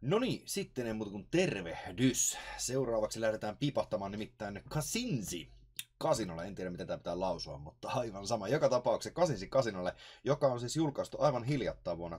No niin, sitten ei muuta kuin tervehdys. Seuraavaksi lähdetään pipahtamaan nimittäin Kasinsi Kasinolle. En tiedä, miten tämä pitää lausua, mutta aivan sama. Joka tapauksessa Kasinsi Kasinolle, joka on siis julkaistu aivan hiljattain vuonna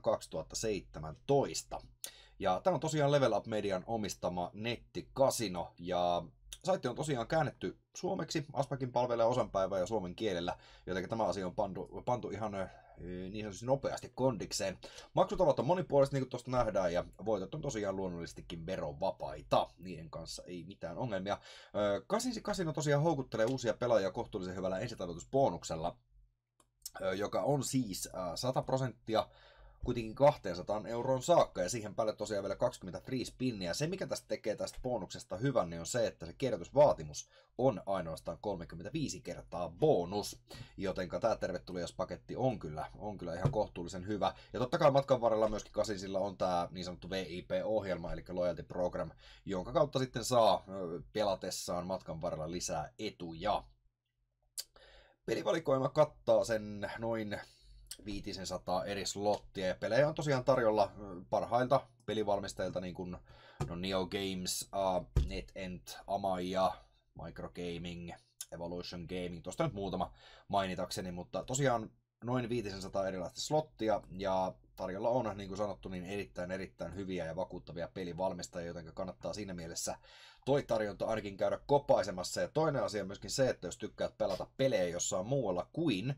2017. Ja tämä on tosiaan Level Up Median omistama nettikasino, ja saitti on tosiaan käännetty suomeksi. Aspakin palvelee osan päivää ja suomen kielellä, joten tämä asia on pantu ihan niin sanotusti nopeasti kondikseen. Maksutavat on monipuoliset, niin kuin tuosta nähdään, ja voitot on tosiaan luonnollisestikin verovapaita. Niiden kanssa ei mitään ongelmia. Kasinsi Casino tosiaan houkuttelee uusia pelaajia kohtuullisen hyvällä ensitarkoitusbonuksella, joka on siis 100%, kuitenkin 200 euroon saakka, ja siihen päälle tosiaan vielä 20 free spinniä. Se, mikä tästä tekee tästä bonuksesta hyvän, niin on se, että se kierrätysvaatimus on ainoastaan 35 kertaa bonus, jotenka tämä tervetuliaspaketti on kyllä ihan kohtuullisen hyvä. Ja totta kai matkan varrella myöskin Kasinsilla on tämä niin sanottu VIP-ohjelma, eli Loyalty Program, jonka kautta sitten saa pelatessaan matkan varrella lisää etuja. Pelivalikoima kattaa sen noin 500 eri slottia, ja pelejä on tosiaan tarjolla parhailta pelivalmistajilta, niin kuin Neo Games, NetEnt, Amaya, Microgaming, Evolution Gaming, tuosta nyt muutama mainitakseni, mutta tosiaan noin 500 erilaista slottia, ja tarjolla on, niin kuin sanottu, niin erittäin hyviä ja vakuuttavia pelivalmistajia, joten kannattaa siinä mielessä toi tarjonta ainakin käydä kopaisemassa. Ja toinen asia on myöskin se, että jos tykkäät pelata pelejä jossain muualla kuin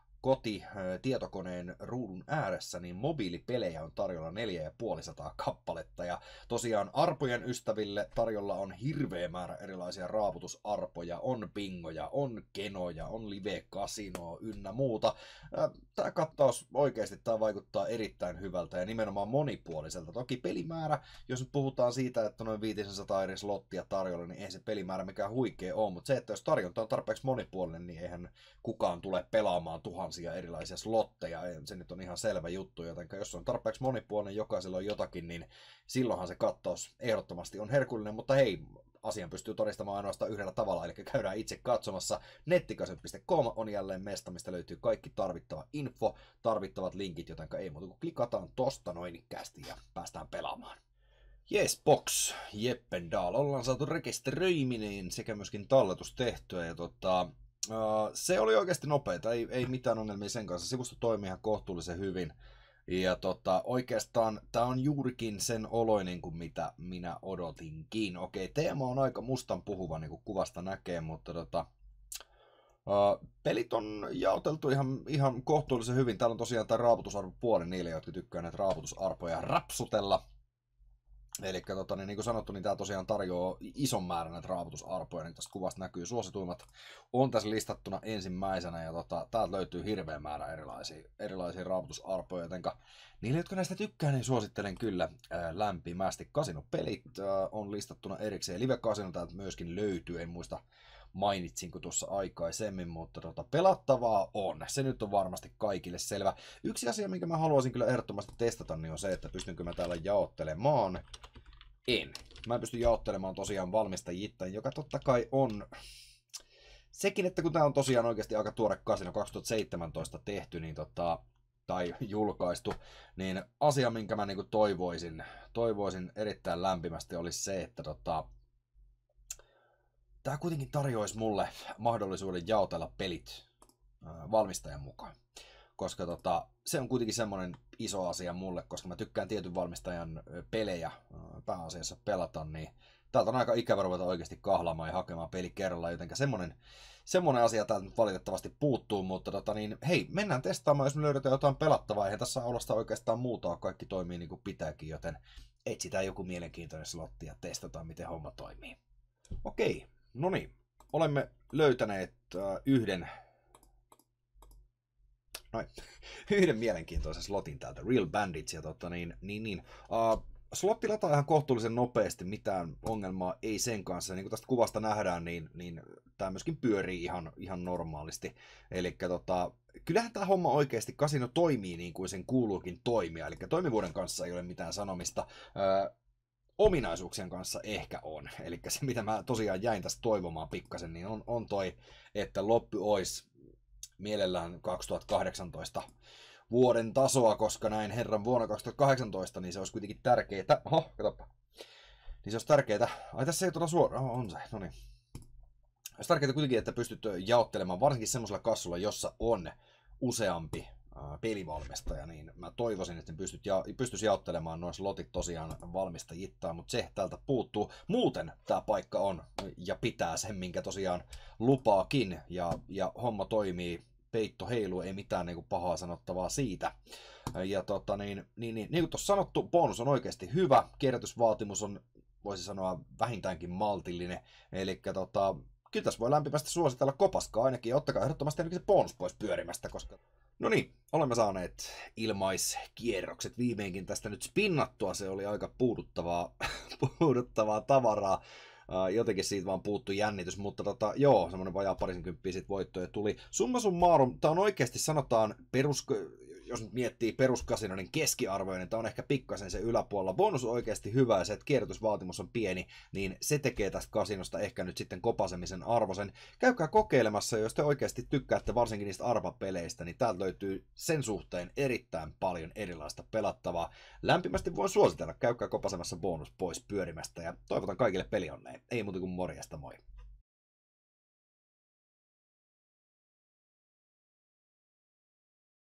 tietokoneen ruudun ääressä, niin mobiilipelejä on tarjolla 450 kappaletta, ja tosiaan arpojen ystäville tarjolla on hirveä määrä erilaisia raaputusarpoja, on bingoja, on kenoja, on live-kasinoa ynnä muuta. Tämä kattaus oikeasti tämä vaikuttaa erittäin hyvältä ja nimenomaan monipuoliselta. Toki pelimäärä, jos nyt puhutaan siitä, että noin 500 eri slottia tarjolla, niin ei se pelimäärä mikään huikea ole, mutta se, että jos tarjonta on tarpeeksi monipuolinen, niin eihän kukaan tule pelaamaan tuhansia erilaisia slotteja, se nyt on ihan selvä juttu, joten jos on tarpeeksi monipuolinen, jokaisella on jotakin, niin silloinhan se kattaus ehdottomasti on herkullinen, mutta hei, asian pystyy todistamaan ainoastaan yhdellä tavalla, eli käydään itse katsomassa. Nettikasin.com on jälleen mesta, mistä löytyy kaikki tarvittava info, tarvittavat linkit, joten ei muuta kuin klikataan tosta noin kästi ja päästään pelaamaan. Yes, box, Jeppendal, ollaan saatu rekisteröiminen sekä myöskin talletus tehtyä, ja se oli oikeasti nopeeta, ei mitään ongelmia sen kanssa. Sivusto toimii ihan kohtuullisen hyvin. Ja oikeastaan tämä on juurikin sen oloinen kuin mitä minä odotinkin. Okei, teema on aika mustan puhuva, niin kuin kuvasta näkee, mutta pelit on jaoteltu ihan kohtuullisen hyvin. Täällä on tosiaan tämä raaputusarvo puoli niille, jotka tykkää näitä raaputusarpoja rapsutella. Eli niin kuin sanottu, niin tämä tosiaan tarjoaa ison määrän näitä raaputusarpoja, niin tästä kuvasta näkyy suosituimmat on tässä listattuna ensimmäisenä, ja täältä löytyy hirveä määrä erilaisia raaputusarpoja, joten niille, jotka näistä tykkää, niin suosittelen kyllä lämpimästi. Kasinopelit on listattuna erikseen, live-kasino täältä myöskin löytyy, en muista mainitsinko tuossa aikaisemmin, mutta pelattavaa on. Se nyt on varmasti kaikille selvä. Yksi asia, minkä mä haluaisin kyllä ehdottomasti testata, niin on se, että pystynkö mä täällä jaottelemaan. Mä en pysty jaottelemaan tosiaan valmistajittain, joka totta kai on sekin, että kun tää on tosiaan oikeasti aika tuore kasino 2017 tehty, niin tai julkaistu, niin asia, minkä mä niinku toivoisin erittäin lämpimästi, olisi se, että tämä kuitenkin tarjoaisi mulle mahdollisuuden jaotella pelit valmistajan mukaan, koska se on kuitenkin semmoinen iso asia mulle, koska mä tykkään tietyn valmistajan pelejä pääasiassa pelata, niin täältä on aika ikävä ruveta oikeasti kahlaamaan ja hakemaan peli kerrallaan, joten semmoinen asia täältä nyt valitettavasti puuttuu, mutta hei, mennään testaamaan, jos me löydetään jotain pelattavaa, eihän tässä aulasta oikeastaan muuta, kaikki toimii niin kuin pitääkin, joten etsitään joku mielenkiintoinen slotti ja testataan, miten homma toimii. Okei. No niin, olemme löytäneet yhden mielenkiintoisen slotin täältä, Real Bandits, ja slotti lataa ihan kohtuullisen nopeasti, mitään ongelmaa ei sen kanssa, niin kuin tästä kuvasta nähdään, niin tämä myöskin pyörii ihan normaalisti, eli kyllähän tämä homma oikeasti, kasino toimii niin kuin sen kuuluukin toimia, eli toimivuuden kanssa ei ole mitään sanomista, ominaisuuksien kanssa ehkä on. Eli se, mitä mä tosiaan jäin tästä toivomaan pikkasen, niin on toi, että loppu olisi mielellään 2018 vuoden tasoa, koska näin herran vuonna 2018, niin se olisi kuitenkin tärkeää. Oho, katsoppa. Niin se olisi tärkeää. Ai tässä ei tuota suoraan. On se, no niin. Olisi tärkeää kuitenkin, että pystyt jaottelemaan, varsinkin semmoisella kassulla, jossa on useampi pelivalmistaja, niin mä toivoisin, että pystyisi jaottelemaan noin slotit tosiaan valmistajittain, mutta se täältä puuttuu. Muuten tämä paikka on ja pitää sen, minkä tosiaan lupaakin, ja homma toimii, peitto heiluu, ei mitään niin kuin pahaa sanottavaa siitä. Ja niin kuin tuossa sanottu, bonus on oikeasti hyvä, kierrätysvaatimus on, voisi sanoa, vähintäänkin maltillinen, eli kyllä tässä voi lämpimästi suositella, kopaskaa ainakin, ja ottakaa ehdottomasti ainakin se bonus pois pyörimästä, koska... No niin, olemme saaneet ilmaiskierrokset viimeinkin tästä nyt spinnattua, se oli aika puuduttavaa tavaraa. Jotenkin siitä vaan puuttui jännitys, mutta joo, semmoinen vajaa 20 sit voittoja tuli. Summa summarum, tää on oikeasti sanotaan jos nyt miettii peruskasino, niin keskiarvoinen, niin tää on ehkä pikkasen se yläpuolella. Bonus on oikeasti hyvä ja se, että kierrätysvaatimus on pieni, niin se tekee tästä kasinosta ehkä nyt sitten kopasemisen arvoisen. Käykää kokeilemassa, jos te oikeasti tykkäätte varsinkin niistä arvapeleistä, niin täältä löytyy sen suhteen erittäin paljon erilaista pelattavaa. Lämpimästi voin suositella, käykää kopasemassa bonus pois pyörimästä ja toivotan kaikille pelionnea. Ei muuta kuin morjesta, moi!